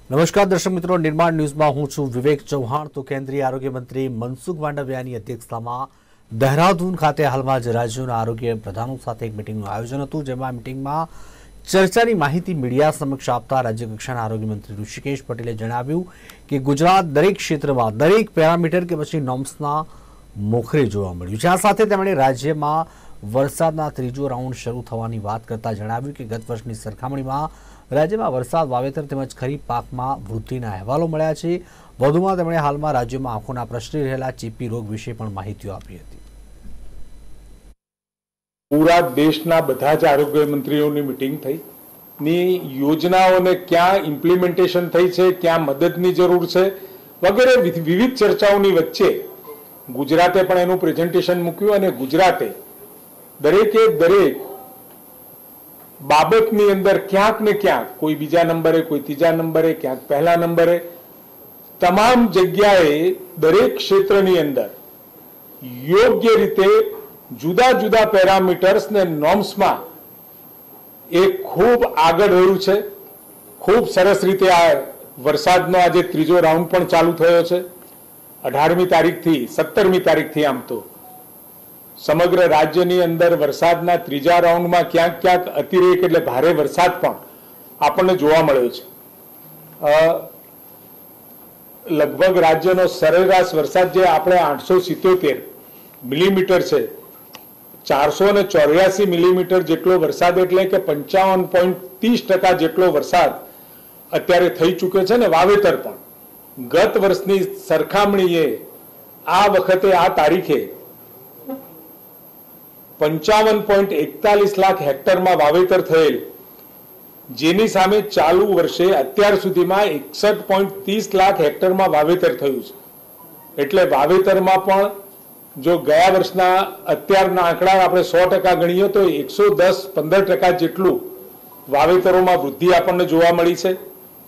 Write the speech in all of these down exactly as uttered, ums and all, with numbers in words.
નમસ્કાર દર્શક મિત્રો, નિર્માણ ન્યૂઝમાં હું છું વિવેક ચૌહાણ। તો કેન્દ્રીય આરોગ્ય મંત્રી મનસુખ માંડવિયાની અધ્યક્ષતામાં દહેરાદૂન ખાતે હાલમાં જ રાજ્યોના આરોગ્ય પ્રધાનો સાથે એક મિટિંગનું આયોજન હતું, જેમાં મિટિંગમાં ચર્ચાની માહિતી મીડિયા સમક્ષ આપતા રાજ્ય કક્ષાના આરોગ્ય મંત્રી ઋષિકેશ પટેલે જણાવ્યું કે ગુજરાત દરેક ક્ષેત્રમાં દરેક પેરામીટર કે પછી નોર્મ્સના મોખરે જોવા મળ્યું છે। આ સાથે તેમણે રાજ્યમાં વરસાદના ત્રીજો રાઉન્ડ શરૂ થવાની વાત કરતા જણાવ્યું કે ગત વર્ષની સરખામણીમાં રાજ્યમાં વરસાદ, વાવેતર તેમજ ખરીફ પાકમાં વૃદ્ધિના અહેવાલો મળ્યા છે। વધુમાં તેમણે હાલમાં રાજ્યમાં આંખોના પ્રસરી રહેલા ચેપી રોગ વિશે પણ માહિતીઓ આપી હતી। પૂરા દેશના બધા જ આરોગ્ય મંત્રીઓની મિટિંગ થઈ ની યોજનાઓને ક્યાં ઇમ્પ્લિમેન્ટેશન થઈ છે, ક્યાં મદદની જરૂર છે વગેરે વિવિધ ચર્ચાઓની વચ્ચે ગુજરાતે પણ એનું પ્રેઝન્ટેશન મૂક્યું અને ગુજરાતે દરેકે દરેક બાબતની અંદર ક્યાંક ને ક્યાંક કોઈ બીજા નંબરે, કોઈ ત્રીજા નંબરે, ક્યાંક પહેલા નંબરે, તમામ જગ્યાએ દરેક ક્ષેત્રની અંદર યોગ્ય રીતે જુદા જુદા પેરામીટર્સ ને નોર્મ્સમાં એ ખૂબ આગળ રહ્યું છે। ખૂબ સરસ રીતે આ વરસાદનો આજે ત્રીજો રાઉન્ડ પણ ચાલુ થયો છે। અઢારમી તારીખથી સત્તરમી તારીખથી આમ તો સમગ્ર રાજ્યની અંદર વરસાદના ત્રીજા રાઉન્ડમાં ક્યાંક ક્યાંક અતિરેક એટલે ભારે વરસાદ પણ આપણને જોવા મળ્યો છે। લગભગ રાજ્યનો સરેરાશ વરસાદ જે આપણે આઠસો સિત્યોતેર મિલીમીટર છે, ચારસો ને ચોર્યાસી મિલીમીટર જેટલો વરસાદ એટલે કે પંચાવન પોઈન્ટ ત્રીસ ટકા જેટલો વરસાદ અત્યારે થઈ ચૂક્યો છે ને વાવેતર પણ ગત વર્ષની સરખામણીએ આ વખતે આ તારીખે પંચાવન પોઈન્ટ એકતાલીસ લાખ હેક્ટરમાં વાવેતર થયેલ, જેની સામે ચાલુ વર્ષે અત્યાર સુધીમાં એકસઠ પોઈન્ટ ત્રીસ લાખ હેક્ટરમાં વાવેતર થયું છે। એટલે વાવેતરમાં પણ જો ગયા વર્ષના અત્યારના આંકડા આપણે સો ટકા ગણીએ તો એકસો દસ પંદર ટકા જેટલું વાવેતરોમાં વૃદ્ધિ આપણને જોવા મળી છે।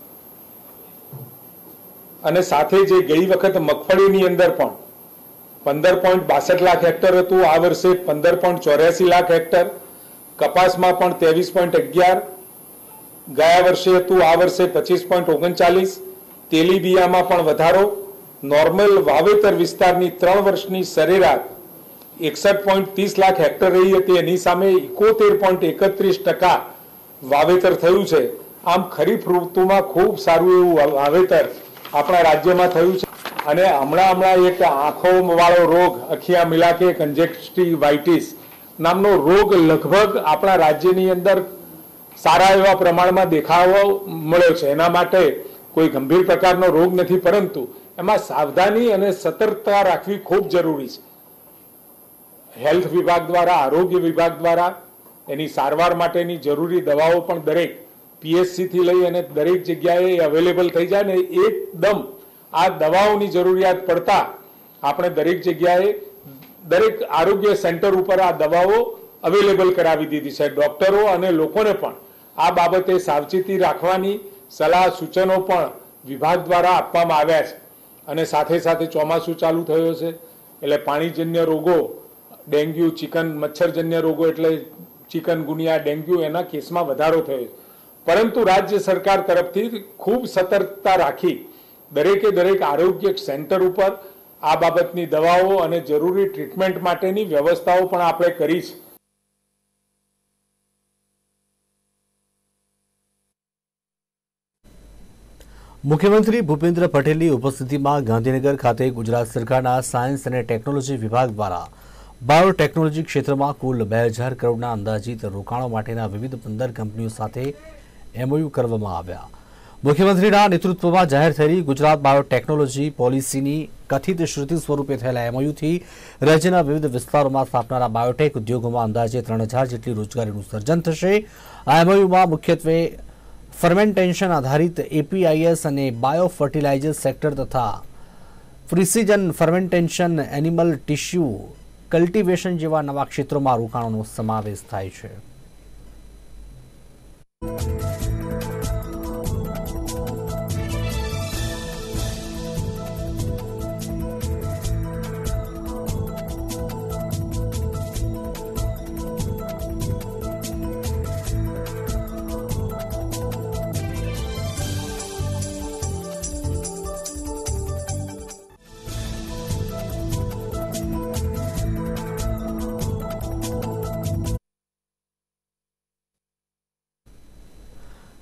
અને સાથે જે ગઈ વખત મગફળીની અંદર પણ પંદર પોઈન્ટ બાસઠ લાખ હેક્ટર હતું, આ વર્ષે પંદર પોઈન્ટ ચોર્યાસી લાખ હેક્ટર, કપાસમાં પણ ત્રેવીસ પોઈન્ટ અગિયાર ગયા વર્ષે હતું, આ વર્ષે પચીસ પોઈન્ટ ઓગણચાલીસ, તેલીબિયામાં પણ વધારો, નોર્મલ વાવેતર વિસ્તારની ત્રણ વર્ષની સરેરાશ એકસઠ પોઈન્ટ ત્રીસ લાખ હેક્ટર રહી હતી, એની સામે એકોતેર પોઈન્ટ એકત્રીસ ટકા વાવેતર થયું છે। આમ ખરીફ ઋતુમાં ખૂબ સારું એવું વાવેતર આપણા રાજ્યમાં થયું છે। અને હમણાં હમણાં એક આંખો વાળો રોગ અખિયા મિલાકે કંજક્ટિવાઇટિસ નામનો રોગ લગભગ આપણા રાજ્યની અંદર સારા એવા પ્રમાણમાં દેખાવા મળ્યો છે। એના માટે કોઈ ગંભીર પ્રકારનો રોગ નથી, પરંતુ એમાં સાવધાની અને સતર્કતા રાખવી ખૂબ જરૂરી છે। હેલ્થ વિભાગ દ્વારા, આરોગ્ય વિભાગ દ્વારા એની સારવાર માટેની જરૂરી દવાઓ પણ દરેક પીએચસી થી લઈ અને દરેક જગ્યાએ અવેલેબલ થઈ જાય ને એકદમ આ દવાઓની જરૂરિયાત પડતા આપણે દરેક જગ્યાએ દરેક આરોગ્ય સેન્ટર ઉપર આ દવાઓ અવેલેબલ કરાવી દીધી છે। ડોક્ટરો અને લોકોને પણ આ બાબતે સાવચેતી રાખવાની સલાહ સૂચનો પણ વિભાગ દ્વારા આપવામાં આવ્યા છે। અને સાથે સાથે ચોમાસું ચાલુ થયો છે એટલે પાણીજન્ય રોગો, ડેન્ગ્યુ, ચિકન મચ્છરજન્ય રોગો એટલે ચિકનગુનિયા, ડેન્ગ્યુ એના કેસમાં વધારો થયો છે, પરંતુ રાજ્ય સરકાર તરફથી ખૂબ સતર્કતા રાખી દરેકે દરેક આરોગ્ય સેન્ટર ઉપર આ બાબતની દવાઓ અને જરૂરી ટ્રીટમેન્ટ માટેની વ્યવસ્થાઓ પણ આપણે કરી છે। મુખ્યમંત્રી ભૂપેન્દ્ર પટેલની ઉપસ્થિતિમાં ગાંધીનગર ખાતે ગુજરાત સરકારના સાયન્સ અને ટેકનોલોજી વિભાગ દ્વારા બાયોટેકનોલોજી ક્ષેત્રમાં કુલ બે હજાર કરોડના અંદાજિત રોકાણો માટેના વિવિધ પંદર કંપનીઓ સાથે એમઓયુ કરવામાં આવ્યા। મુખ્યમંત્રીના નેતૃત્વમાં જાહેર થયેલી ગુજરાત બાયોટેકનોલોજી પોલિસીની કથિત શ્રુતિ સ્વરૂપે થયેલા એમઓયુથી રાજ્યના વિવિધ વિસ્તારોમાં સ્થાપનારા બાયોટેક ઉદ્યોગોમાં અંદાજે ત્રણ હજાર જેટલી રોજગારીનું સર્જન થશે। આ એમઓયુમાં મુખ્યત્વે ફર્મેન્ટેશન આધારિત એપીઆઈએસ અને બાયો ફર્ટિલાઇઝર સેક્ટર તથા precision fermentation, animal tissue cultivation જેવા નવા ક્ષેત્રોમાં રોકાણોનો સમાવેશ થાય છે।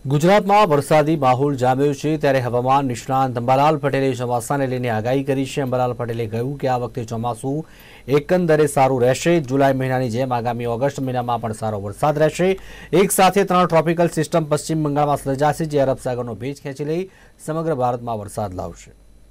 ગુજરાતમાં વરસાદી માહોલ જામ્યો છે ત્યારે હવામાન નિષ્ણાંત અંબાલાલ પટેલે ચોમાસાને લઈને આગાહી કરી છે। અંબાલાલ પટેલે કહ્યું કે આ વખતે ચોમાસું એકંદરે સારું રહેશે। જુલાઈ મહિનાની જેમ આગામી ઓગસ્ટ મહિનામાં પણ સારો વરસાદ રહેશે। એક સાથે ત્રણ ટ્રોપિકલ સિસ્ટમ પશ્ચિમ બંગાળમાં સર્જાશે જે અરબ સાગરનો ભેજ ખેંચી લઈ સમગ્ર ભારતમાં વરસાદ લાવશે।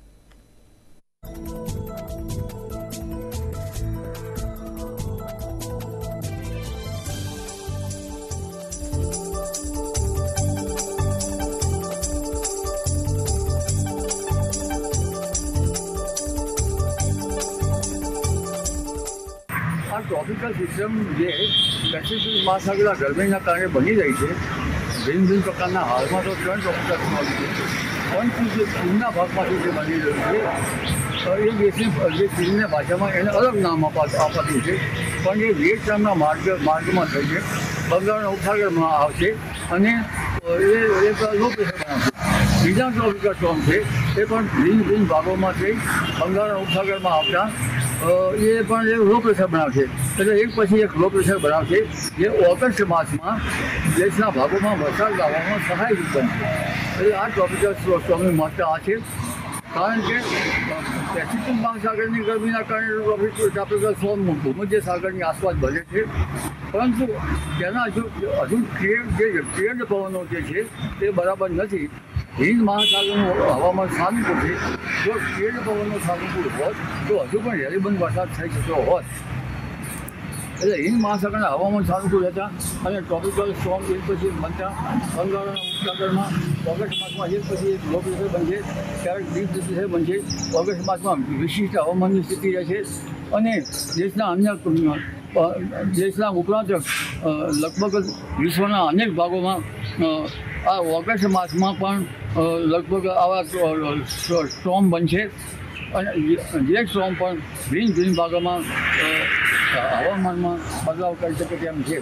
આ ટ્રોપિકલ સિસ્ટમ જે પેસિફિક મહાસાગરના ગરમીના કારણે બની રહી છે, ભિન્ન ભિન્ન પ્રકારના હાલમાં તો ત્રણ ટ્રોપિકલ સિસ્ટમ છે, પણ જે ચીનના ભાગમાંથી જે બની રહ્યું છે એ દેશની જે ચીનની ભાષામાં એને અલગ નામ અપાતું છે, પણ એ વિયેટનામના માર્ગ માર્ગમાં થઈ છે, બંગાળના ઉપસાગરમાં આવશે અને એ એક લો પ્રેશર બનાવશે। બીજા ટ્રોપિકલ સ્ટોર્મ છે એ પણ ભિન્ન ભિન્ન ભાગોમાં થઈ બંગાળના ઉપસાગરમાં આવતા એ પણ એક લો પ્રેશર બનાવશે। એટલે એક પછી એક લો પ્રેશર બનાવશે જે ઓગસ્ટ માસમાં દેશના ભાગોમાં વરસાદ લાવવામાં સહાયરૂપ બનશે। એટલે આ ટ્રોપિકલ સ્ટોર્મની મહત્તા આ છે, કારણ કે પેસિફિક મહાસાગરની ગરમીના કારણે ટ્રોપિકલ સ્ટોર્મ ભૂમધ્ય સાગરની આસપાસ બને છે, પરંતુ તેના હજુ હજુ જે ટ્રેન્ડ પવનો જે છે તે બરાબર નથી। હિન્દ મહાસાગરનું હવામાન સાનુકૂળ છે, જો ટ્રેન્ડ પવનો સાનુકૂળ હોત તો હજુ પણ રેલીબંધ વરસાદ થઈ શકતો હોત। એટલે હિન્દ મહાસાગરના હવામાન સાનુકૂળ હતા અને ટ્રોપિકલ સ્ટોર્મ એક પછી બનતા બંગાળના ઉપસાગરમાં ઓગસ્ટ માસમાં એક પછી એક લો પ્રેશર બનશે, ક્યારેક ડીપ પ્રેશર બનશે। ઓગસ્ટ માસમાં વિશિષ્ટ હવામાનની સ્થિતિ રહેશે અને દેશના અન્ય દેશના ઉપરાંત લગભગ વિશ્વના અનેક ભાગોમાં આ ઓગસ્ટ માસમાં પણ લગભગ આવા સ્ટોર્મ બનશે અને જે સ્ટોર્મ પણ ભિન્ન ભિન્ન ભાગોમાં હવામાનમાં બદલાવ કરી શકે તેમ છે।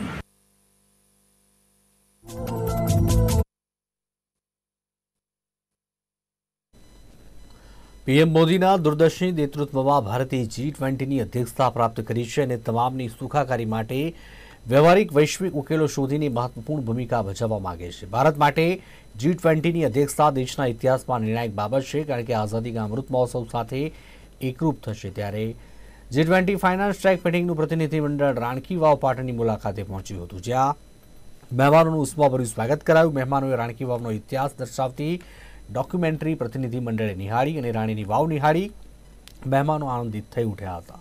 પીએમ મોદીના દૂરદર્શી નેતૃત્વમાં ભારતે જી ટ્વેન્ટીની અધ્યક્ષતા પ્રાપ્ત કરી છે અને તમામની સુખાકારી માટે વ્યવહારિક વૈશ્વિક ઉકેલો શોધીને મહત્વપૂર્ણ ભૂમિકા ભજવવા માંગે છે। ભારત માટે જી ટ્વેન્ટીની અધ્યક્ષતા દેશના ઇતિહાસમાં નિર્ણાયક બાબત છે, કારણ કે આઝાદી કા અમૃત મહોત્સવ સાથે એકરૂપ થશે। ત્યારે જી ટ્વેન્ટી ફાઇનાન્સ ટ્રેક મીટિંગનું પ્રતિનિધિમંડળ રાણકી વાવ પાટણની મુલાકાતે પહોંચ્યું હતું, જ્યાં મહેમાનોનું ઉષ્માભર્યું સ્વાગત કરાયું। મહેમાનોએ રાણકી વાવનો ઇતિહાસ દર્શાવતી ડોક્યુમેન્ટરી પ્રતિનિધિ મંડળે નિહાળી અને રાણીની વાવ નિહાળી મહેમાનો આનંદિત થઈ ઉઠ્યા હતા।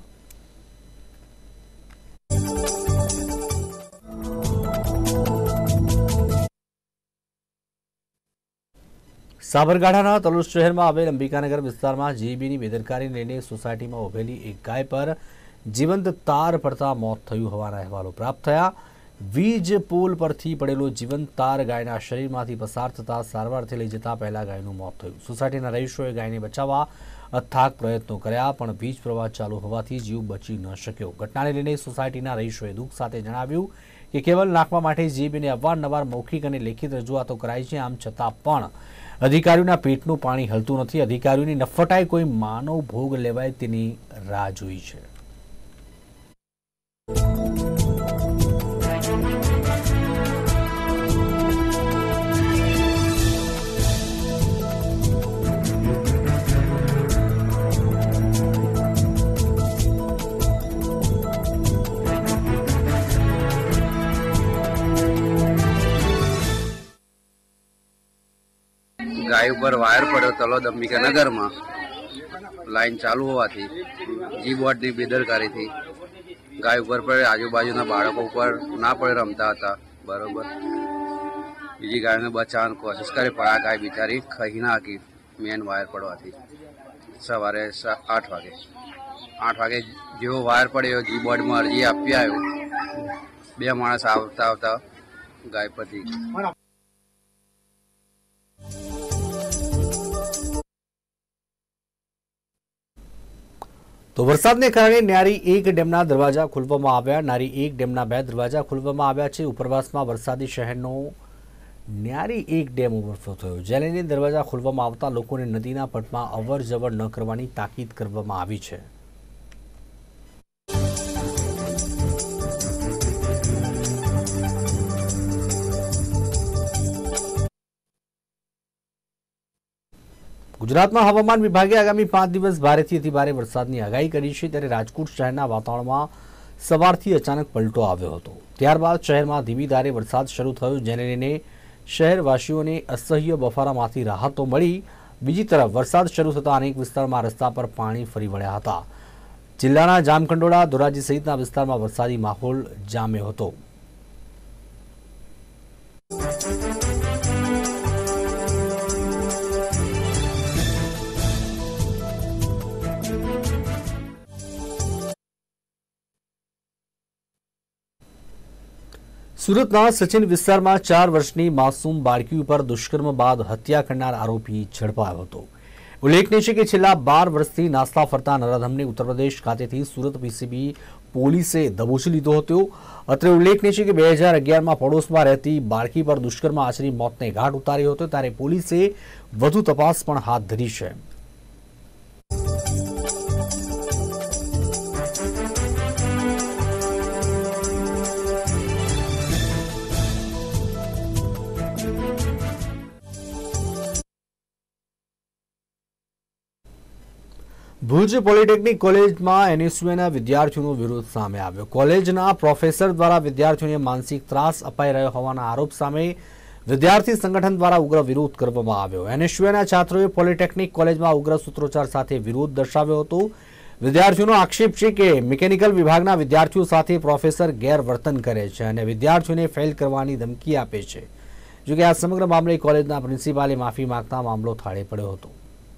સાબરકાંઠાના તલોદ શહેરમાં આવેલ અંબિકાનગર વિસ્તારમાં જીઈબીની બેદરકારીને લઈને સોસાયટીમાં ઉભેલી એક ગાય પર જીવંત તાર પડતા મોત થયું હોવાના અહેવાલો પ્રાપ્ત થયા। વીજ પુલ પરથી પડેલો જીવંત તાર ગાયના શરીરમાંથી પસાર થતા સારવારથી લઈ જતા પહેલા ગાયનું મોત થયું। સોસાયટીના રહીશોએ ગાયને બચાવવા અથાગ પ્રયત્નો કર્યા, પણ વીજ પ્રવાહ ચાલુ હોવાથી જીવ બચી ન શક્યો। ઘટનાને લઈને સોસાયટીના રહીશોએ દુઃખ સાથે જણાવ્યું કે કેવલ નાખવા માટે જીઈબીને અવારનવાર મૌખિક અને લેખિત રજૂઆતો કરાઈ છે, આમ છતાં પણ અધિકારીઓના પેટનું પાણી હલતું નથી। અધિકારીઓની નફટાઈ કોઈ માનવ ભોગ લેવાય તેની રાહ જોઈ છે। गाय पर वायर पड़ो तलोद अंबिकानगर में लाइन चालू होवाथी जी बोर्ड की बेदरकारी थी। गाय ऊपर पड़े, आजूबाजूना बाळको पर ना पड़े रमता था बरोबर। बीजी गाय ने बचावવાની कोशिश करी पण आ गाय बिचारी खही ना हकी मेन वायर पड़वाथी। सवारे आठ वागे आठ वागे जो वायर पड़े जी बोर्ड में अरजी आपी आयो, बे माणस आवता आवता गाय पती। તો વરસાદને કારણે ન્યારી એક ડેમના દરવાજા ખોલવામાં આવ્યા। નારી એક ડેમના બે દરવાજા ખોલવામાં આવ્યા છે। ઉપરવાસમાં વરસાદી શહેરનો ન્યારી એક ડેમ ઓવરફ્લો થયો, જેને લઈને દરવાજા ખોલવામાં આવતા લોકોને નદીના પટમાં અવર જવર ન કરવાની તાકીદ કરવામાં આવી છે। ગુજરાતમાં હવામાન વિભાગે આગામી પાંચ દિવસ ભારેથી અતિ ભારે વરસાદની આગાહી કરી છે, ત્યારે રાજકોટ શહેરના વાતાવરણમાં સવારથી અચાનક પલટો આવ્યો હતો. ત્યારબાદ શહેરમાં ધીમી ધારે વરસાદ શરૂ થયો, જેને લઈને શહેરવાસીઓને અસહ્ય બફારામાંથી રાહત તો મળી. બીજી તરફ વરસાદ શરૂ થતાં અનેક વિસ્તારમાં રસ્તા પર પાણી ફરી વળ્યા હતા. જિલ્લાના જામકંડોળા, ધોરાજી સહિતના વિસ્તારમાં વરસાદી માહોલ જામ્યો હતો. સુરતના સચિન વિસ્તારમાં ચાર વર્ષની માસૂમ બાળકી ઉપર દુષ્કર્મ બાદ હત્યા કરનાર આરોપી ઝડપાયો હતો. ઉલ્લેખનીય છે કે છેલ્લા બાર વર્ષથી નાસ્તા ફરતા નરાધમને ઉત્તર પ્રદેશ ખાતેથી સુરત પીસીબી પોલીસે દબોચી લીધો હતો. અત્રે ઉલ્લેખનીય છે કે બે હજાર અગિયારમાં પડોશમાં રહેતી બાળકી પર દુષ્કર્મ આચરી મોતને ઘાટ ઉતાર્યો હતો, ત્યારે પોલીસે વધુ તપાસ પણ હાથ ધરી છે. ભુજ પોલિટેકનિક કોલેજમાં એનએસયુના વિદ્યાર્થીઓનો વિરોધ સામે આવ્યો. કોલેજના પ્રોફેસર દ્વારા વિદ્યાર્થીઓને માનસિક ત્રાસ અપાઈ રહ્યો હોવાના આરોપ સામે વિદ્યાર્થી સંગઠન દ્વારા ઉગ્ર વિરોધ કરવામાં આવ્યો. એનએસયુના છાત્રોએ પોલિટેકનિક કોલેજમાં ઉગ્ર સૂત્રોચ્ચાર સાથે વિરોધ દર્શાવ્યો હતો. વિદ્યાર્થીઓનો આક્ષેપ છે કે મિકેનિકલ વિભાગના વિદ્યાર્થીઓ સાથે પ્રોફેસર ગેરવર્તન કરે છે અને વિદ્યાર્થીઓને ફેલ કરવાની ધમકી આપે છે. જોકે આ સમગ્ર મામલે કોલેજના પ્રિન્સિપાલે માફી માંગતા મામલો થાળે પડ્યો હતો.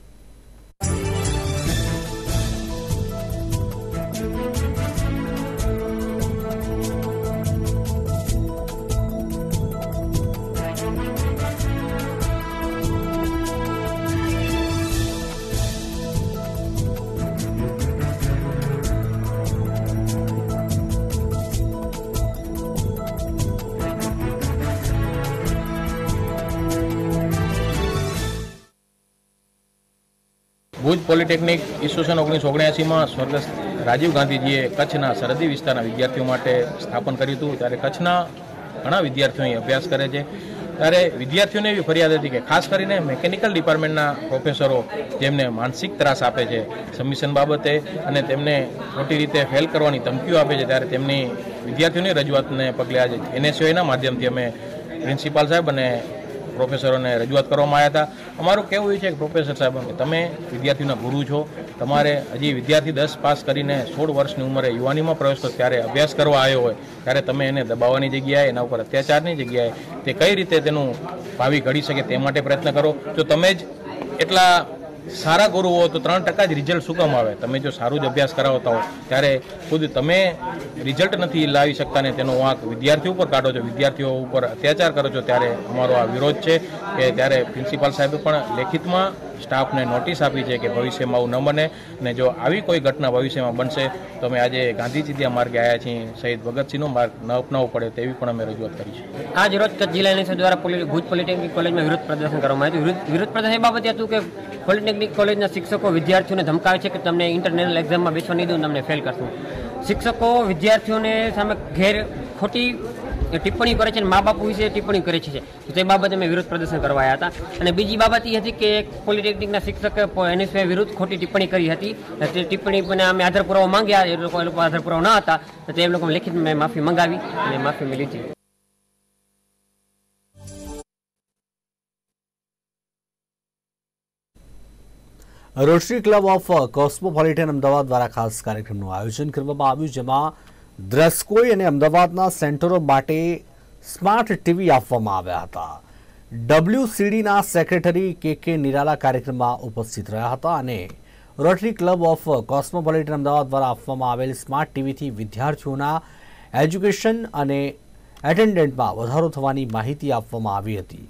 ભુજ પોલિટેકનિક ઈસવીસન ઓગણીસો ઓગણ્યાસીમાં સ્વર્ગસ્થ રાજીવ ગાંધીજીએ કચ્છના સરહદી વિસ્તારના વિદ્યાર્થીઓ માટે સ્થાપન કર્યું હતું. ત્યારે કચ્છના ઘણા વિદ્યાર્થીઓ અહીં અભ્યાસ કરે છે. ત્યારે વિદ્યાર્થીઓને એવી ફરિયાદ હતી કે ખાસ કરીને મિકેનિકલ ડિપાર્ટમેન્ટના પ્રોફેસરો જેમને માનસિક ત્રાસ આપે છે સબમિશન બાબતે અને તેમને ખોટી રીતે ફેલ કરવાની ધમકીઓ આપે છે. ત્યારે તેમની વિદ્યાર્થીઓની રજૂઆતને પગલે આજે એનએસયુના માધ્યમથી અમે પ્રિન્સિપાલ સાહેબ અને પ્રોફેસરોને રજૂઆત કરવામાં આવ્યા હતા. અમારું કહેવું એ છે કે પ્રોફેસર સાહેબ કે તમે વિદ્યાર્થીઓના ગુરુ છો, તમારે હજી વિદ્યાર્થી દસ પાસ કરીને સોળ વર્ષની ઉંમરે યુવાનીમાં પ્રવેશ કરો, ત્યારે અભ્યાસ કરવા આવ્યો હોય ત્યારે તમે એને દબાવવાની જગ્યાએ, એના ઉપર અત્યાચારની જગ્યાએ તે કઈ રીતે તેનું ભાવિ ઘડી શકે તે માટે પ્રયત્ન કરો. જો તમે જ એટલા સારા ગુરુ હો તો ત્રણ ટકા જ રિઝલ્ટ શું કામ આવે? તમે જો સારું જ અભ્યાસ કરાવતા હો ત્યારે ખુદ તમે રિઝલ્ટ નથી લાવી શકતા ને તેનો વાંક વિદ્યાર્થીઓ ઉપર કાઢો છો, વિદ્યાર્થીઓ ઉપર અત્યાચાર કરો છો, ત્યારે અમારો આ વિરોધ છે. કે ત્યારે પ્રિન્સિપાલ સાહેબે પણ લેખિતમાં સ્ટાફને નોટિસ આપી છે કે ભવિષ્યમાં આવું ન બને અને જો આવી કોઈ ઘટના ભવિષ્યમાં બનશે તો અમે આજે ગાંધીજી માર્ગે આવ્યા છીએ, શહીદ ભગતસિંહનો માર્ગ ન અપનાવવો પડે તેવી પણ અમે રજૂઆત કરી છે. આજ રોજ કચ્છ જિલ્લા એનએસયુ દ્વારા ભુજ પોલિટેકનિક કોલેજમાં વિરોધ પ્રદર્શન કરવામાં આવ્યું. વિરોધ પ્રદર્શન એ બાબતે હતું કે પોલિટેકનિક કોલેજના શિક્ષકો વિદ્યાર્થીઓને ધમકાવે છે કે તમને ઇન્ટરનેશનલ એક્ઝામમાં બેસવા નહીં દઉં, તમને ફેલ કરશું. શિક્ષકો વિદ્યાર્થીઓને સામે ઘેર ખોટી ટિપ્પણી કરે છે અને મા બાપ વિશે ટિપ્પણી કરે છે, તે બાબતે અમે વિરોધ પ્રદર્શન કરવા આવ્યા હતા. અને બીજી બાબત એ હતી કે પોલિટેકનિકના શિક્ષકે એનએસયુ વિરુદ્ધ ખોટી ટિપ્પણી કરી હતી. તે ટિપ્પણી પણ અમે આધાર પુરાવો માંગ્યા, એ લોકો એ લોકો આધાર પુરાવો ન હતા તો તે લોકો લેખિત મેં માફી મંગાવી અને માફી મેં લીધી. Rotary Club of Cosmopolitan Ahmedabad દ્વારા ખાસ કાર્યક્રમનું આયોજન કરવામાં આવ્યું, જેમાં દ્રસ્કોઈ અને અમદાવાદના સેન્ટરો માટે સ્માર્ટ ટીવી આપવામાં આવ્યા હતા. ડબલ્યુસીડીના સેક્રેટરી કે કે નિરાલા કાર્યક્રમમાં ઉપસ્થિત રહ્યા હતા અને Rotary Club of Cosmopolitan Ahmedabad દ્વારા આપવામાં આવેલ સ્માર્ટ ટીવીથી વિદ્યાર્થીઓના એજ્યુકેશન અને એટેન્ડન્ટમાં વધારો થવાની માહિતી આપવામાં આવી હતી.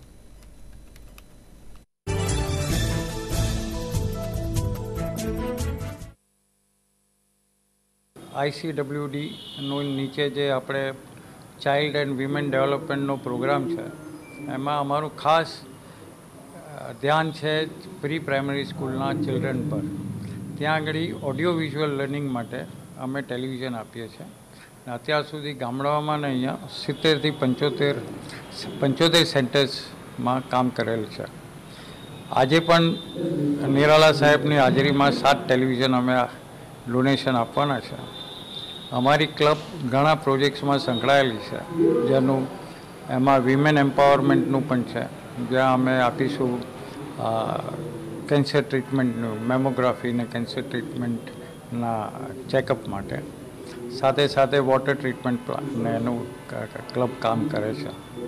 આઈસીડબ્લ્યુડીનો નીચે જે આપણે ચાઇલ્ડ એન્ડ વિમેન ડેવલપમેન્ટનો પ્રોગ્રામ છે એમાં અમારું ખાસ ધ્યાન છે પ્રી પ્રાઇમરી સ્કૂલના ચિલ્ડ્રન પર. ત્યાં આગળ ઓડિયો વિઝ્યુઅલ લર્નિંગ માટે અમે ટેલિવિઝન આપીએ છીએ. અત્યાર સુધી ગામડાઓમાં ને અહીંયા સિત્તેરથી પંચોતેર પંચોતેર સેન્ટર્સમાં કામ કરેલ છે. આજે પણ નિરાલા સાહેબની હાજરીમાં સાત ટેલિવિઝન અમે ડોનેશન આપવાના છે. અમારી ક્લબ ઘણા પ્રોજેક્ટ્સમાં સંકળાયેલી છે, જેનું એમાં વિમેન એમ્પાવરમેન્ટનું પણ છે, જ્યાં અમે આપીશું કેન્સર ટ્રીટમેન્ટનું, મેમોગ્રાફી ને કેન્સર ટ્રીટમેન્ટના ચેકઅપ માટે. સાથે સાથે વોટર ટ્રીટમેન્ટ પ્લાન્ટને એનું ક્લબ કામ કરે છે.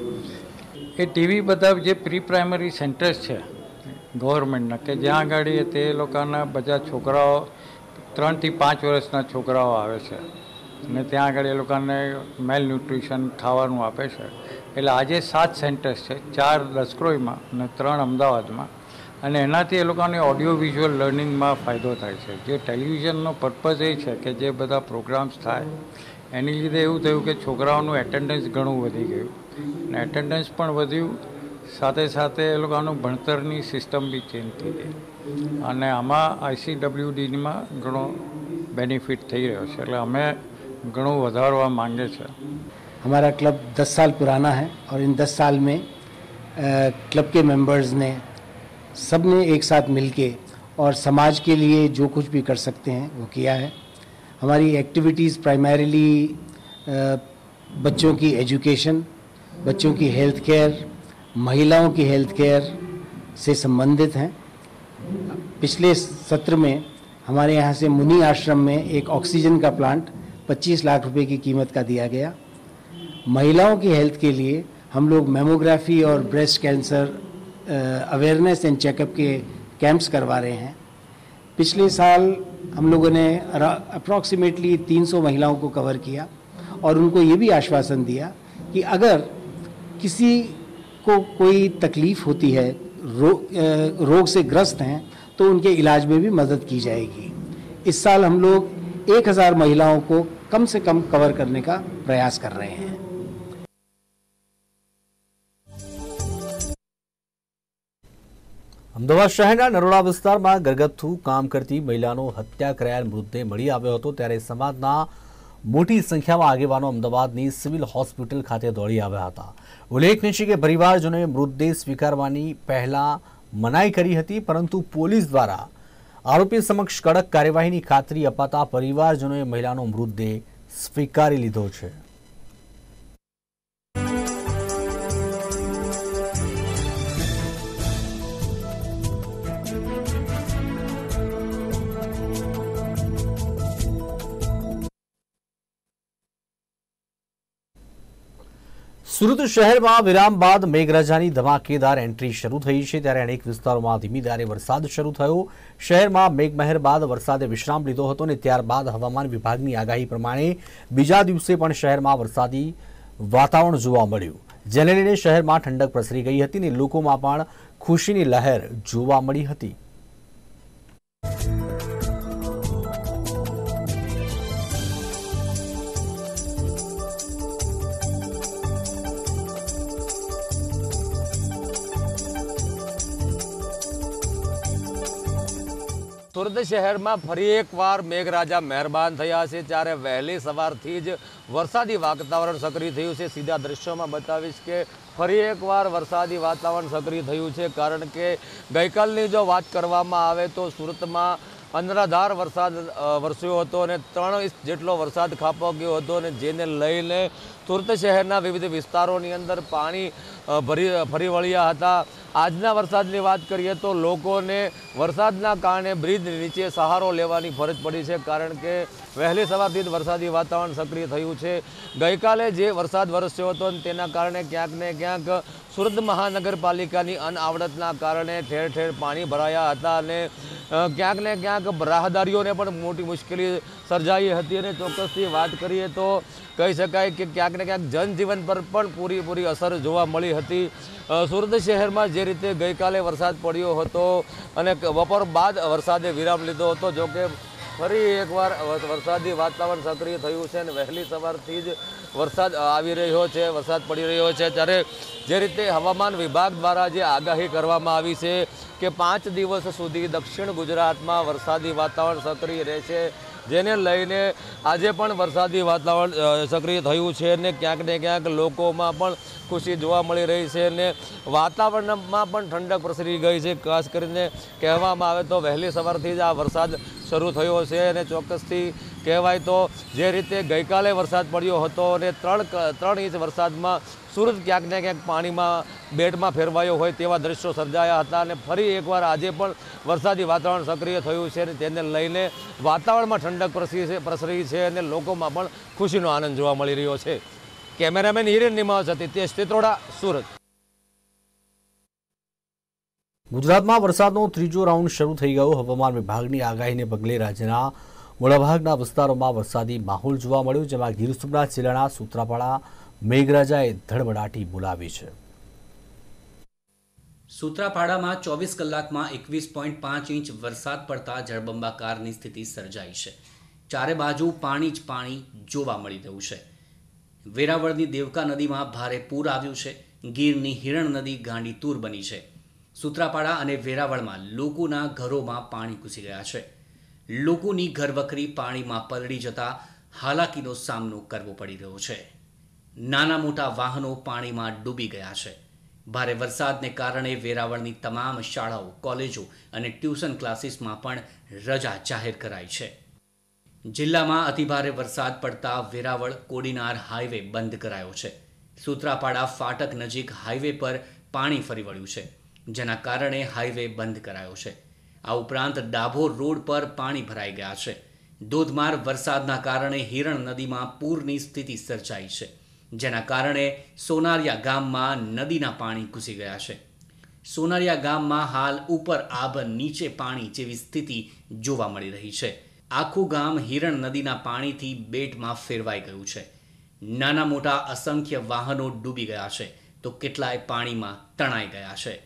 એ ટીવી બધા જે પ્રી પ્રાઇમરી સેન્ટર્સ છે ગવર્મેન્ટના, કે જ્યાં આગળ તે લોકોના બધા છોકરાઓ ત્રણથી પાંચ વર્ષના છોકરાઓ આવે છે અને ત્યાં આગળ એ લોકોને મેલ ન્યુટ્રિશન ખાવાનું આપે છે. એટલે આજે સાત સેન્ટર્સ છે, ચાર લશ્કરોઈમાં અને ત્રણ અમદાવાદમાં, અને એનાથી એ લોકોને ઓડિયો વિઝ્યુઅલ લર્નિંગમાં ફાયદો થાય છે. જે ટેલિવિઝનનો પર્પઝ એ છે કે જે બધા પ્રોગ્રામ્સ થાય એની લીધે એવું થયું કે છોકરાઓનું એટેન્ડન્સ ઘણું વધી ગયું, અને એટેન્ડન્સ પણ વધ્યું, સાથે સાથે એ લોકોનું ભણતરની સિસ્ટમ બી ચેન્જ થઈ ગઈ, અને આમાં આઈસીડબ્લ્યુડીમાં ઘણો બેનિફિટ થઈ રહ્યો છે. એટલે અમે ઘણું વધારવા માંગે છે. हमारा क्लब दस साल पुराना है और इन दस साल में क्लब के मेंबर्स ने सब ने एक साथ मिलके और समाज के लिए जो कुछ भी कर सकते हैं वो किया है. हमारी एक्टिविटीज़ प्राइमरीली बच्चों की एजुकेशन, बच्चों की हेल्थ केयर, महिलाओं की हेल्थ केयर से संबंधित हैं. पिछले सत्र में हमारे यहाँ से मुनि आश्रम में एक ऑक्सीजन का प्लांट पच्चीस लाख रुपए की कीमत का दिया गया. महिलाओं की हेल्थ के लिए हम लोग मेमोग्राफी और breast cancer awareness and checkup के कैंप्स करवा रहे हैं. पिछले साल हम लोगों ने अप्रॉक्सीमेटली तीन सौ महिलाओं को कवर किया और उनको ये भी आश्वासन दिया कि अगर किसी को कोई तकलीफ़ होती है, रो, रोग से ग्रस्त हैं, तो उनके इलाज में भी मदद की जाएगी. इस साल हम लोग एक हज़ार महिलाओं को कम से कम कवर करने का प्रयास कर रहे हैं. અમદાવાદ શહેરના નરોડા વિસ્તારમાં ઘરગથ્થુ કામ કરતી મહિલાનો હત્યા કરાયેલ મૃતદેહ મળી આવ્યો હતો, ત્યારે સમાજના મોટી સંખ્યામાં આગેવાનો અમદાવાદની સિવિલ હોસ્પિટલ ખાતે દોડી આવ્યા હતા. ઉલ્લેખનીય છે કે પરિવારજનોએ મૃતદેહ સ્વીકારવાની પહેલા મનાઈ કરી હતી, પરંતુ પોલીસ દ્વારા આરોપી સમક્ષ કડક કાર્યવાહીની ખાતરી અપાતા પરિવારજનોએ મહિલાનો મૃતદેહ સ્વીકારી લીધો છે. સુરત શહેરમાં વિરામ બાદ મેઘરાજાની ધમાકેદાર એન્ટ્રી શરૂ થઈ છે, ત્યારે અનેક વિસ્તારોમાં ધીમી ધારે વરસાદ શરૂ થયો. શહેરમાં મેઘમહેર બાદ વરસાદે વિશ્રામ લીધો હતો અને ત્યારબાદ હવામાન વિભાગની આગાહી પ્રમાણે બીજા દિવસે પણ શહેરમાં વરસાદી વાતાવરણ જોવા મળ્યું, જેને લઈને શહેરમાં ઠંડક પ્રસરી ગઈ હતી અને લોકોમાં પણ ખુશીની લહેર જોવા મળી હતી. સુરત શહેરમાં ફરી એકવાર મેઘરાજા મહેરબાન થયા છે, ત્યારે વહેલી સવારથી જ વરસાદી વાતાવરણ સક્રિય થયું છે. સીધા દ્રશ્યોમાં બતાવીશ કે ફરી એકવાર વરસાદી વાતાવરણ સક્રિય થયું છે, કારણ કે ગઈકાલની જો વાત કરવામાં આવે તો સુરતમાં અનરાધાર વરસાદ વરસ્યો હતો અને ત્રણ ઇંચ જેટલો વરસાદ ખાબક્યો હતો, અને જેને લઈને સુરત શહેરના વિવિધ વિસ્તારોની અંદર પાણી ભરી ફરી વળ્યા હતા. આજના વરસાદની વાત કરીએ તો લોકોને વરસાદના કારણે બ્રિજ નીચે સહારો લેવાની ફરજ પડી છે, કારણ કે વહેલી સવારથી જ વરસાદી વાતાવરણ સક્રિય થયું છે. ગઈકાલે જે વરસાદ વરસ્યો હતો તેના કારણે ક્યાંક ને ક્યાંક સુરત મહાનગરપાલિકાની અનાવડતના કારણે ઠેર ઠેર પાણી ભરાયા હતા, અને ક્યાંક ને ક્યાંક રાહદારીઓને પણ મોટી મુશ્કેલી સર્જાઈ હતી. અને ચોક્કસથી વાત કરીએ તો કહી શકાય કે ક્યાંક ને ક્યાંક જનજીવન પર પણ પૂરેપૂરી અસર જોવા મળી હતી. સુરત શહેરમાં જે રીતે ગઈકાલે વરસાદ પડ્યો હતો અને બપોર બાદ વરસાદે વિરામ લીધો હતો, જોકે ફરી એકવાર વરસાદી વાતાવરણ સક્રિય થયું છે અને વહેલી સવારથી જ વરસાદ આવી રહ્યો છે, વરસાદ પડી રહ્યો છે. ત્યારે જે રીતે હવામાન વિભાગ દ્વારા જે આગાહી કરવામાં આવી છે કે પાંચ દિવસ સુધી દક્ષિણ ગુજરાતમાં વરસાદી વાતાવરણ સક્રિય રહેશે, જેને લઈને આજે પણ વરસાદી વાતાવરણ સક્રિય થયું છે અને ક્યાંક ને ક્યાંક લોકોમાં પણ ખુશી જોવા મળી રહી છે અને વાતાવરણમાં પણ ઠંડક પ્રસરી ગઈ છે. ખાસ કરીને કહેવામાં આવે તો વહેલી સવારથી જ આ વરસાદ શરૂ થયો છે અને ચોક્કસથી કહેવાય તો જે રીતે ગઈકાલે વરસાદ પડ્યો હતો અને ત્રણ ત્રણ ઇંચ વરસાદમાં સુરત ક્યાંક ને ક્યાંક પાણીમાં બેટમાં ફેરવાયો હોય તેવા દ્રશ્યો સર્જાયા હતા અને ફરી એકવાર આજે પણ વરસાદી વાતાવરણ સક્રિય થયું છે અને તેને લઈને વાતાવરણમાં ઠંડક પ્રસરી છે પ્રસરી છે અને લોકોમાં પણ ખુશીનો આનંદ જોવા મળી રહ્યો છે. કેમેરામેન હિરેન નિમાવ સાથે તેજ ટેત્રોડા, સુરત. ગુજરાતમાં વરસાદનો ત્રીજો રાઉન્ડ શરૂ થઈ ગયો. હવામાન વિભાગની આગાહીને પગલે રાજ્યના મોટાભાગના વિસ્તારોમાં વરસાદી માહોલ જોવા મળ્યો, જેમાં ગીર સોમનાથ જિલ્લાના સૂત્રાપાડા મેઘરાજાએ ધડબડાટી બોલાવી છે. સૂત્રાપાડામાં ચોવીસ કલાકમાં એકવીસ પોઈન્ટ પાંચ ઇંચ વરસાદ પડતા જળબંબાકારની સ્થિતિ સર્જાઈ છે. ચારે બાજુ પાણી જ પાણી જોવા મળી રહ્યું છે. વેરાવળની દેવકા નદીમાં ભારે પૂર આવ્યું છે. ગીરની હિરણ નદી ગાંડીતુર બની છે. સૂત્રાપાડા અને વેરાવળમાં લોકોના ઘરોમાં પાણી ઘૂસી ગયા છે. લોકોની ઘરવખરી પાણીમાં પલળી જતા હાલાકીનો સામનો કરવો પડી રહ્યો છે. નાના મોટા વાહનો પાણીમાં ડૂબી ગયા છે. ભારે વરસાદને કારણે વેરાવળની તમામ શાળાઓ, કોલેજો અને ટ્યુશન ક્લાસીસમાં પણ રજા જાહેર કરાઈ છે. જિલ્લામાં અતિભારે વરસાદ પડતા વેરાવળ કોડીનાર હાઈવે બંધ કરાયો છે. સૂત્રાપાડા ફાટક નજીક હાઈવે પર પાણી ફરી વળ્યું છે, જેના કારણે હાઈવે બંધ કરાયો છે. આ ઉપરાંત ડાભોર રોડ પર પાણી ભરાઈ ગયા છે. ધોધમાર વરસાદના કારણે હિરણ નદીમાં પૂરની સ્થિતિ સર્જાઈ છે, જેના કારણે સોનારિયા ગામમાં નદીના પાણી ઘૂસી ગયા છે. સોનારિયા ગામમાં હાલ ઉપર આભ નીચે પાણી જેવી સ્થિતિ જોવા મળી રહી છે. આખું ગામ હિરણ નદીના પાણીથી બેટમાં ફેરવાઈ ગયું છે. નાના મોટા અસંખ્ય વાહનો ડૂબી ગયા છે તો કેટલાય પાણીમાં તણાઈ ગયા છે.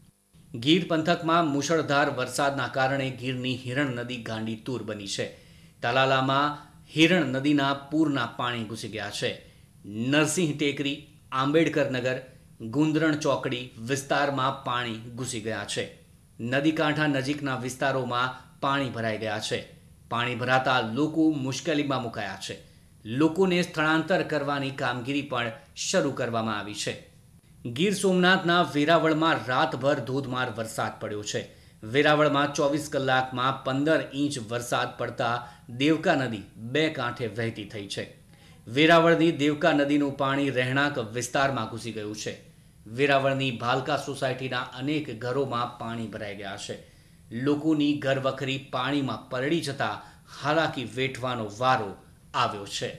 ગીર પંથકમાં મુશળધાર વરસાદના કારણે ગીરની હિરણ નદી ગાંડીતુર બની છે. તલાલામાં હિરણ નદીના પૂરના પાણી ઘૂસી ગયા છે. નરસિંહ ટેકરી, આંબેડકર નગર, ગુંદરણ ચોકડી વિસ્તારમાં પાણી ઘૂસી ગયા છે. નદી કાંઠા નજીકના વિસ્તારોમાં પાણી ભરાઈ ગયા છે. પાણી ભરાતા લોકો મુશ્કેલીમાં મુકાયા છે. લોકોને સ્થળાંતર કરવાની કામગીરી પણ શરૂ કરવામાં આવી છે. ગીર સોમનાથના વેરાવળમાં રાતભર ધોધમાર વરસાદ પડ્યો છે. વેરાવળમાં ચોવીસ કલાકમાં પંદર ઇંચ વરસાદ પડતા દેવકા નદી બે કાંઠે વહેતી થઈ છે. વેરાવળની દેવકા નદીનું પાણી રહેણાંક વિસ્તારમાં ઘૂસી ગયું છે. વેરાવળની ભાલકા સોસાયટીના અનેક ઘરોમાં પાણી ભરાઈ ગયા છે. લોકોની ઘરવખરી પાણીમાં પલળી જતા હાલાકી વેઠવાનો વારો આવ્યો છે.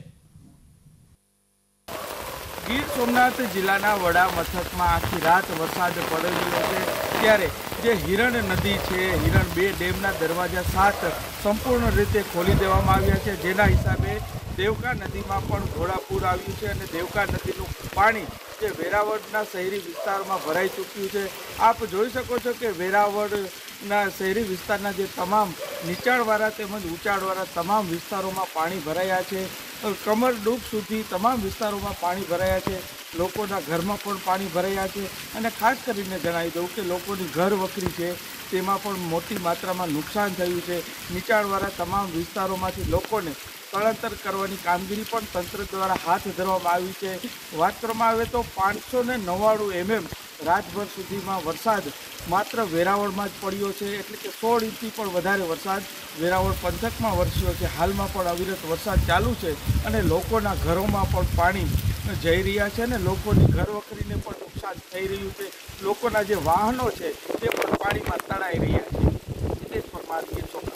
ગીર સોમનાથ જિલ્લાના વડા મથકમાં આખી રાત વરસાદ પડેલો છે, ત્યારે જે હિરણ નદી છે, હિરણ બે ડેમના દરવાજા સાત સંપૂર્ણ રીતે ખોલી દેવામાં આવ્યા છે, જેના હિસાબે દેવકા નદીમાં પણ ઘોડાપૂર આવ્યું છે અને દેવકા નદીનું પાણી જે વેરાવળના શહેરી વિસ્તારમાં ભરાઈ ચૂક્યું છે. આપ જોઈ શકો છો કે વેરાવળના શહેરી વિસ્તારના જે તમામ નીચાણવાળા તેમજ ઊંચાણવાળા તમામ વિસ્તારોમાં પાણી ભરાયા છે. કમર ડૂબ સુધી તમામ વિસ્તારોમાં પાણી ભરાયા છે. લોકોના ઘરમાં પણ પાણી ભરાયા છે અને ખાસ કરીને જણાવી દઉં કે લોકોની ઘર વખરી છે તેમાં પણ મોટી માત્રામાં નુકસાન થયું છે. નીચાણવાળા તમામ વિસ્તારોમાંથી લોકોને સ્થળાંતર કરવાની કામગીરી પણ તંત્ર દ્વારા હાથ ધરવામાં આવી છે. વાત કરવામાં આવે તો પાંચસો ને નવ્વાણું એમએમ રાતભર સુધીમાં વરસાદ માત્ર વેરાવળમાં જ પડ્યો છે, એટલે કે સોળ ઇંચથી પણ વધારે વરસાદ વેરાવળ પંથકમાં વરસ્યો છે. હાલમાં પણ અવિરત વરસાદ ચાલુ છે અને લોકોના ઘરોમાં પણ પાણી જઈ રહ્યા છે અને લોકોની ઘરવખરીને પણ નુકસાન થઈ રહ્યું છે. લોકોના જે વાહનો છે તે પણ પાણીમાં તણાઈ રહ્યા છે. હિતેશ પરમાર, ગીર સોમનાથ.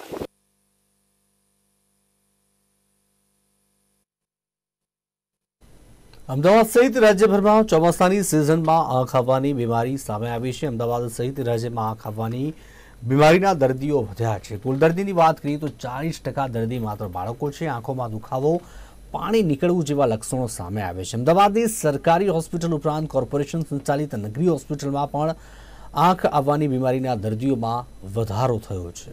અમદાવાદ સહિત રાજ્યભરમાં ચોમાસાની સિઝનમાં આંખ આવવાની બીમારી સામે આવી છે. અમદાવાદ સહિત રાજ્યમાં આંખ આવવાની બીમારીના દર્દીઓ વધ્યા છે. કુલ દર્દીની વાત કરીએ તો ચાલીસ ટકા દર્દી માત્ર બાળકો છે. આંખોમાં દુખાવો, પાણી નીકળવું જેવા લક્ષણો સામે આવે છે. અમદાવાદની સરકારી હોસ્પિટલ ઉપરાંત કોર્પોરેશન સંચાલિત નગરી હોસ્પિટલમાં પણ આંખ આવવાની બીમારીના દર્દીઓમાં વધારો થયો છે.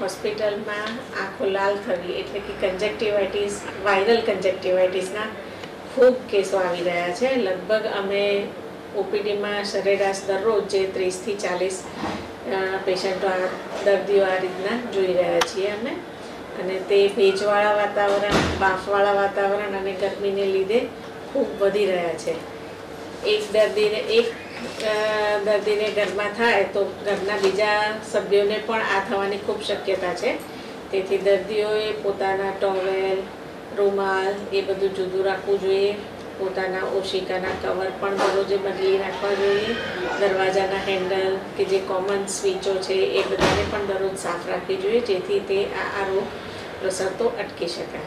હોસ્પિટલમાં આંખો લાલ થવી એટલે કે કંજક્ટિવાઇટિસ, વાયરલ કંજક્ટિવાઇટિસના ખૂબ કેસો આવી રહ્યા છે. લગભગ અમે ઓપીડીમાં સરેરાશ દરરોજ જે ત્રીસથી ચાલીસ પેશન્ટો આ દર્દીઓ આ રીતના જોઈ રહ્યા છીએ અમે. અને તે ભેજવાળા વાતાવરણ, બાફવાળા વાતાવરણ અને ગરમીને લીધે ખૂબ વધી રહ્યા છે. એક દર્દીને એક દર્દીને ઘરમાં થાય તો ઘરના બીજા સભ્યોને પણ આ થવાની ખૂબ શક્યતા છે. તેથી દર્દીઓએ પોતાના ટોવેલ, રૂમાલ એ બધું જુદું રાખવું જોઈએ. પોતાના ઓશિકાના કવર પણ દરરોજે બદલી રાખવા જોઈએ. દરવાજાના હેન્ડલ કે જે કોમન સ્વિચો છે એ બધાને પણ દરરોજ સાફ રાખવી જોઈએ, જેથી તે આ રોગ પ્રસરતો અટકી શકાય.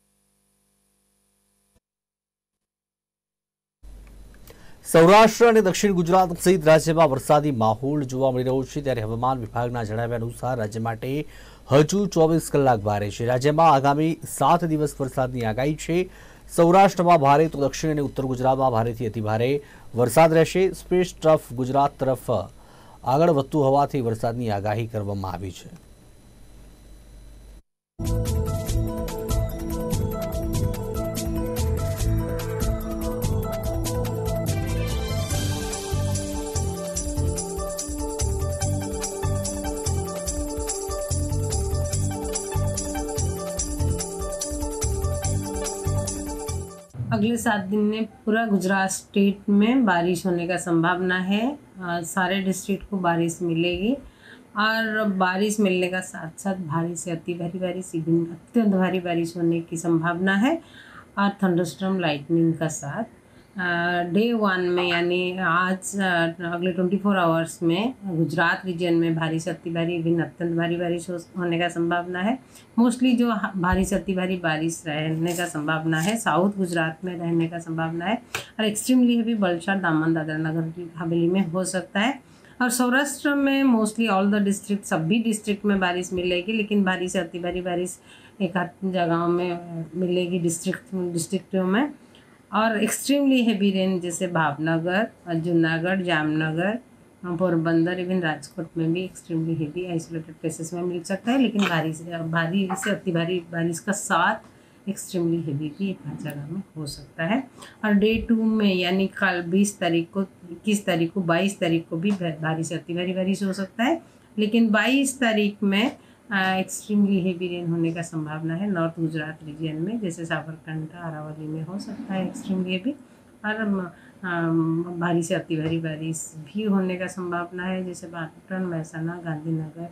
સૌરાષ્ટ્ર અને દક્ષિણ ગુજરાત સહિત રાજ્યમાં વરસાદી માહોલ જોવા મળી રહ્યો છે. ત્યારે હવામાન વિભાગના જણાવ્યા અનુસાર રાજ્ય માટે હજુ ચોવીસ કલાક ભારે છે. રાજ્યમાં આગામી સાત દિવસ વરસાદની આગાહી છે. સૌરાષ્ટ્રમાં ભારે તો દક્ષિણ અને ઉત્તર ગુજરાતમાં ભારેથી અતિભારે વરસાદ રહેશે. સ્પેસ ટ્રફ ગુજરાત તરફ આગળ વધતું હોવાથી વરસાદની આગાહી કરવામાં આવી છે. अगले सात दिन में पूरा गुजरात स्टेट में बारिश होने का संभावना है. आ, सारे डिस्ट्रिक्ट को बारिश मिलेगी और बारिश मिलने का साथ साथ भारी से अति भारी बारिश, इवन अत्यंत भारी बारिश होने की संभावना है और थंडरस्टॉर्म लाइटनिंग का साथ. डे वन में यानी आज आ, अगले चौबीस आवर्स में गुजरात रीजन में भारी से अति भारी, इवन अत्यंत भारी बारिश होने का संभावना है. मोस्टली जो भारी से अति भारी बारिश रहने का संभावना है साउथ गुजरात में रहने का संभावना है और एक्सट्रीमली हेवी बलसाड़, दामन, दादरा नगर हवेली में हो सकता है. और सौराष्ट्र में मोस्टली ऑल द डिस्ट्रिक्ट, सभी डिस्ट्रिक्ट में बारिश मिलेगी, लेकिन भारी से अति भारी बारिश एक आध जगहों में मिलेगी डिस्ट्रिक्ट डिस्ट्रिक्टों में. और एक्सट्रीमली हेवी रेन जैसे भावनगर, जूनागढ़, जामनगर, पोरबंदर, इवन राजकोट में भी एक्सट्रीमली हेवी आइसोलेटेड प्लेसेस में मिल सकता है. लेकिन भारी से भारी से अति भारी बारिश का साथ एक्सट्रीमली हेवी भी एक आध जगह में हो सकता है. और डे टू में यानी कल बीस तारीख को, इक्कीस तारीख को, बाईस तारीख को भी भारी से अति भारी बारिश हो सकता है. लेकिन बाईस तारीख में एक्सट्रीमली हेवी रेन होने का संभावना है नॉर्थ गुजरात रीजन में, जैसे साबरकांठा, अरावली में हो सकता है एक्सट्रीमली हेवी. और भारी से अति भारी बारिश भी होने का संभावना है, जैसे पाटन, महसाना, गांधीनगर,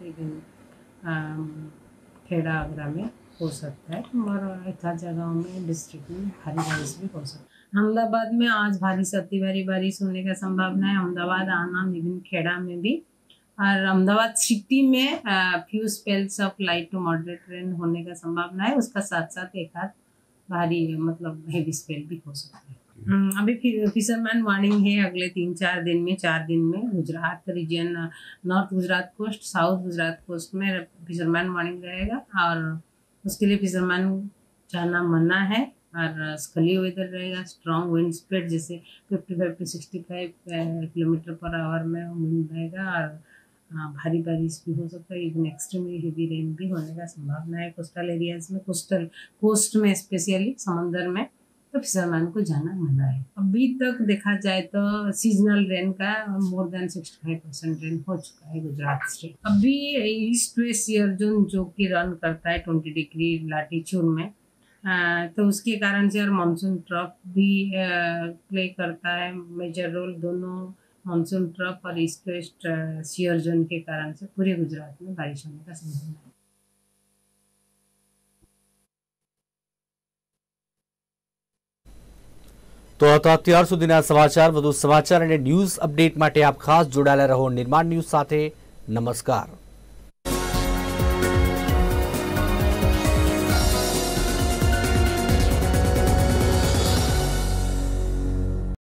इवन खेड़ा, आगरा में हो सकता है. और एक आध जगहों में डिस्ट्रिक्ट में भारी बारिश भी हो सकता है. अहमदाबाद में आज भारी से अति भारी बारिश होने का संभावना है. अहमदाबाद, आनंद, इवन खेड़ा में भी. और अहमदाबाद सिटी में few spells of light to moderate rain होने का संभावना है. उसका साथ साथ एक आध भारी मतलब हेवी स्पेल भी हो सकता है. अभी फिशरमैन वार्निंग है अगले तीन चार दिन में चार दिन में Gujarat region, north Gujarat coast, south Gujarat coast में फिशरमैन वार्निंग रहेगा. और उसके लिए फिशरमैन जाना मना है. और स्कली वेदर रहेगा. स्ट्रॉन्ग विंड स्पीड जैसे पचपन टू पैंसठ किलोमीटर पर आवर में विंड रहेगा. और भारी बारिश भी हो सकता है. इवन एक्सट्रीमली हेवी रेन भी होने का संभावना है कोस्टल एरियाज में. कोस्टल कोस्ट में स्पेशली समंदर में तो फिशरमैन को जाना मना है. अभी तक देखा जाए तो सीजनल रेन का मोर देन पैंसठ परसेंट रेन हो चुका है गुजरात स्टेट. अभी ईस्ट वेस्ट ईयर जोन जो कि रन करता है ट्वेंटी डिग्री लैटिट्यूड में, आ, तो उसके कारण से और मानसून ट्रफ भी प्ले करता है मेजर रोल. दोनों मानसून ट्रफ और ईस्ट वेस्ट शियर जोन के कारण से पूरे गुजरात में बारिश होने का संभावना है. तो હતા અત્યાર સુધીના સમાચાર. વધુ સમાચાર અને ન્યૂઝ અપડેટ માટે આપ ખાસ જોડાયેલા રહો નિર્માણ ન્યૂઝ સાથે. નમસ્કાર.